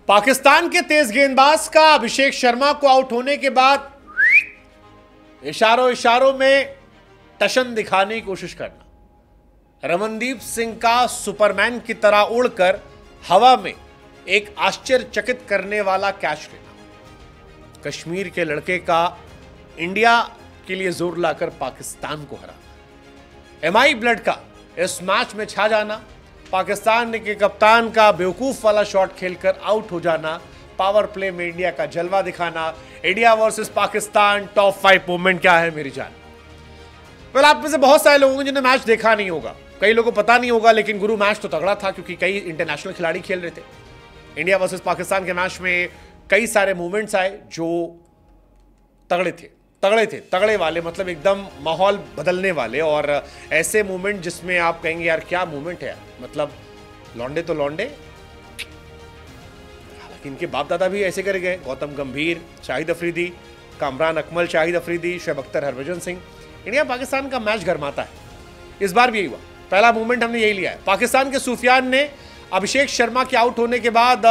पाकिस्तान के तेज गेंदबाज का अभिषेक शर्मा को आउट होने के बाद इशारों इशारों में टशन दिखाने की कोशिश करना, रमनदीप सिंह का सुपरमैन की तरह उड़कर हवा में एक आश्चर्यचकित करने वाला कैच लेना, कश्मीर के लड़के का इंडिया के लिए जोर लाकर पाकिस्तान को हराना, एमआई ब्लड का इस मैच में छा जाना, पाकिस्तान के कप्तान का बेवकूफ वाला शॉट खेलकर आउट हो जाना, पावर प्ले में इंडिया का जलवा दिखाना, India versus Pakistan top 5 movement क्या है मेरी जान। वेल, आप में से बहुत सारे लोगों ने जिन्हें मैच देखा नहीं होगा, कई लोगों को पता नहीं होगा, लेकिन गुरु मैच तो तगड़ा था क्योंकि कई इंटरनेशनल खिलाड़ी खेल रहे थे। इंडिया वर्सेस पाकिस्तान के मैच में कई सारे मूवमेंट्स आए जो तगड़े वाले, मतलब एकदम माहौल बदलने वाले, और ऐसे मूवमेंट जिसमें आप कहेंगे यार क्या मूवमेंट है, मतलब लौंडे तो लौंडे, हालांकि इनके बाप दादा भी ऐसे कर गए, गौतम गंभीर, शाहिद अफरीदी, कामरान अकमल, शाहिद अफरीदी, शोएब अख्तर, हरभजन सिंह। इंडिया पाकिस्तान का मैच गरमाता है, इस बार भी यही हुआ, पहला मूवमेंट हमने यही लिया है। पाकिस्तान के सूफियान ने अभिषेक शर्मा के आउट होने के बाद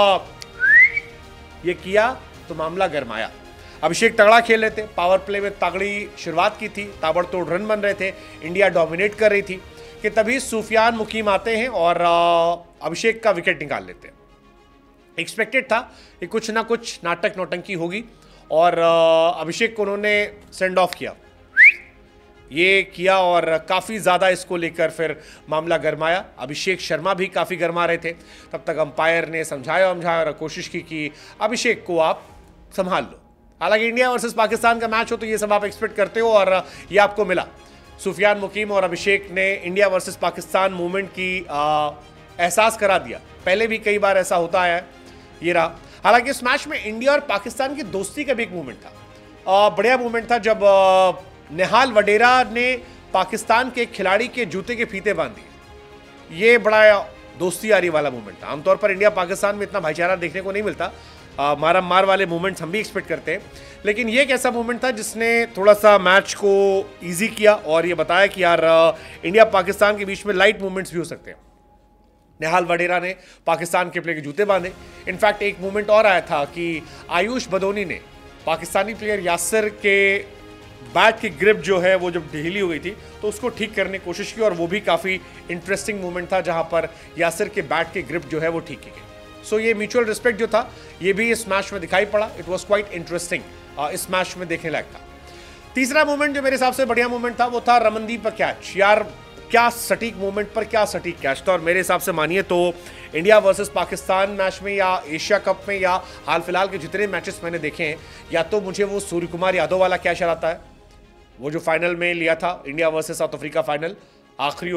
ये किया तो मामला गरमाया। अभिषेक तगड़ा खेल रहे थे, पावर प्ले में तगड़ी शुरुआत की थी, ताबड़तोड़ रन बन रहे थे, इंडिया डोमिनेट कर रही थी कि तभी सूफियान मुकीम आते हैं और अभिषेक का विकेट निकाल लेते हैं। एक्सपेक्टेड था कि कुछ ना कुछ नाटक नौटंकी होगी और अभिषेक को उन्होंने सेंड ऑफ किया, ये किया और काफ़ी ज़्यादा इसको लेकर फिर मामला गरमाया। अभिषेक शर्मा भी काफ़ी गरमा रहे थे, तब तक अंपायर ने समझाया और कोशिश की कि अभिषेक को आप संभाल लो। हालांकि इंडिया वर्सेस पाकिस्तान का मैच हो तो ये सब आप एक्सपेक्ट करते हो और ये आपको मिला। सुफियान मुकीम और अभिषेक ने इंडिया वर्सेस पाकिस्तान मूवमेंट की एहसास करा दिया। पहले भी कई बार ऐसा होता है, ये रहा। हालांकि इस मैच में इंडिया और पाकिस्तान की दोस्ती का भी एक मूवमेंट था, बढ़िया मूवमेंट था, जब नेहाल वडेरा ने पाकिस्तान के खिलाड़ी के जूते के फीते बांध दिए। ये बड़ा दोस्ती यारी वाला मूवमेंट था। आमतौर पर इंडिया पाकिस्तान में इतना भाईचारा देखने को नहीं मिलता, मारा मार वाले मूवमेंट्स हम भी एक्सपेक्ट करते हैं, लेकिन ये एक ऐसा मूवमेंट था जिसने थोड़ा सा मैच को इजी किया और ये बताया कि यार इंडिया पाकिस्तान के बीच में लाइट मूवमेंट्स भी हो सकते हैं। नेहाल वडेरा ने पाकिस्तान के प्लेयर के जूते बांधे। इनफैक्ट एक मूवमेंट और आया था कि आयुष बदोनी ने पाकिस्तानी प्लेयर यासिर के बैट की ग्रिप जो है वो जब ढीली हो गई थी तो उसको ठीक करने की कोशिश की, और वो भी काफ़ी इंटरेस्टिंग मूवमेंट था जहां पर यासिर के बैट की ग्रिप जो है वो ठीक की गई। सो ये म्यूचुअल रिस्पेक्ट जो था ये भी इस मैच में दिखाई पड़ा। इट वाज क्वाइट इंटरेस्टिंग, इस मैच में देखने लायक था। तीसरा मूवमेंट जो मेरे हिसाब से बढ़िया मूवमेंट था वो था रमनदीप का कैच। यार क्या सटीक मूवमेंट पर क्या सटीक कैच था, और मेरे हिसाब से मानिए तो इंडिया वर्सेस पाकिस्तान मैच में या एशिया कप में या हाल फिलहाल के जितने मैचेस मैंने देखे हैं, या तो मुझे वो सूर्य कुमार यादव वाला कैच याद आता है, वो जो फाइनल में लिया था India versus South Africa final, आखिरी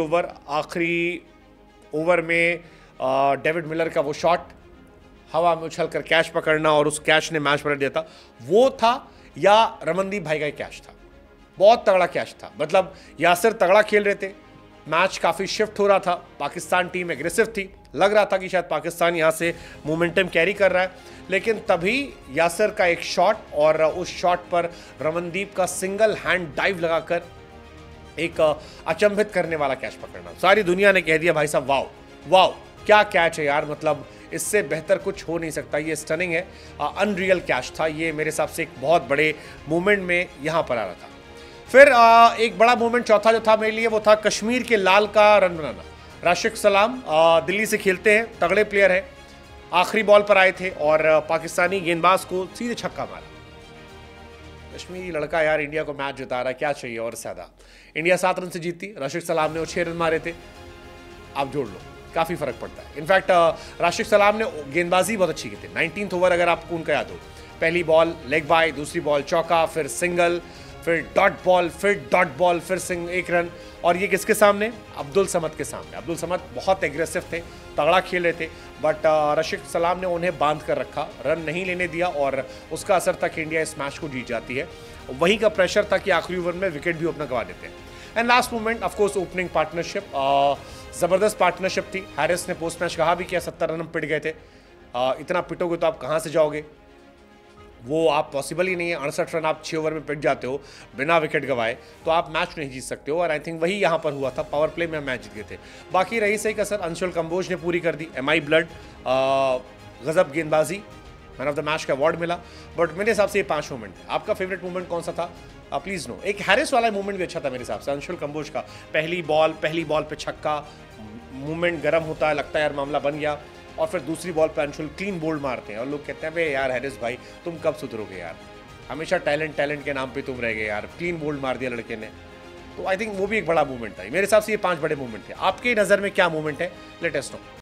ओवर में डेविड मिलर का वो शॉट, हवा में उछलकर कैच पकड़ना और उस कैच ने मैच पलट दिया था, वो था, या रमनदीप भाई का कैच था। बहुत तगड़ा कैच था, मतलब यासिर तगड़ा खेल रहे थे, मैच काफ़ी शिफ्ट हो रहा था, पाकिस्तान टीम एग्रेसिव थी, लग रहा था कि शायद पाकिस्तान यहाँ से मोमेंटम कैरी कर रहा है, लेकिन तभी यासिर का एक शॉट और उस शॉट पर रमनदीप का सिंगल हैंड डाइव लगाकर एक अचंभित करने वाला कैच पकड़ना। सारी दुनिया ने कह दिया भाई साहब वाओ वाओ क्या कैच है यार, मतलब इससे बेहतर कुछ हो नहीं सकता, ये स्टनिंग है, अनरियल कैच था। ये मेरे हिसाब से एक बहुत बड़े मूवमेंट में यहाँ पर आ रहा था। फिर एक बड़ा मूवमेंट चौथा जो था मेरे लिए वो था कश्मीर के लाल का रन बनाना। राशिद सलाम दिल्ली से खेलते हैं, तगड़े प्लेयर हैं, आखिरी बॉल पर आए थे और पाकिस्तानी गेंदबाज को सीधे छक्का मारा। कश्मीरी लड़का यार इंडिया को मैच जिता रहा है, क्या चाहिए और ज़्यादा। इंडिया 7 रन से जीती, राशिद सलाम ने वो 6 रन मारे थे, आप जोड़ लो, काफ़ी फर्क पड़ता है। इनफैक्ट राशिद सलाम ने गेंदबाजी बहुत अच्छी की थी। 19th ओवर अगर आपको उनका याद हो, पहली बॉल लेग बाय, दूसरी बॉल चौका, फिर सिंगल, फिर डॉट बॉल, फिर एक रन, और ये किसके सामने? अब्दुल समद के सामने। अब्दुल समद बहुत एग्रेसिव थे, तगड़ा खेल रहे थे, बट राशिद सलाम ने उन्हें बांध कर रखा, रन नहीं लेने दिया, और उसका असर था कि इंडिया इस मैच को जीत जाती है। वहीं का प्रेशर था कि आखिरी ओवर में विकेट भी अपना गंवा देते हैं। And last movement of course opening partnership, ज़बरदस्त पार्टनरशिप थी। हैरिस ने पोस्ट मैच कहा भी कि 70 रन पिट गए थे, इतना पिटोगे तो आप कहाँ से जाओगे, वो आप पॉसिबल ही नहीं है। 68 रन आप 6 ओवर में पिट जाते हो बिना विकेट गंवाए, तो आप मैच नहीं जीत सकते हो, और आई थिंक वही यहाँ पर हुआ था। पावर प्ले में मैच जीत गए थे। बाकी रही सही कसर अंशुल कंबोज ने पूरी कर दी। एमआई ब्लड गजब गेंदबाजी, मैन ऑफ द मैच का अवार्ड मिला। बट मेरे हिसाब से ये 5 मोमेंट है। आपका फेवरेट मोमेंट कौन सा था? Please know. एक हैरिस वाला मूवमेंट भी अच्छा था मेरे हिसाब से, अंशुल कंबोज का पहली बॉल पे छक्का, मूवमेंट गर्म होता है, लगता है यार मामला बन गया, और फिर दूसरी बॉल पे अंशुल क्लीन बोल्ड मारते हैं और लोग कहते हैं बे यार हैरिस भाई तुम कब सुधरोगे यार, हमेशा टैलेंट के नाम पे तुम रह गए यार, क्लीन बोल्ड मार दिया लड़के ने। तो आई थिंक वो भी एक बड़ा मूवमेंट था। मेरे हिसाब से ये 5 बड़े मूवमेंट थे। आपकी नज़र में क्या मूवमेंट है? Let us no.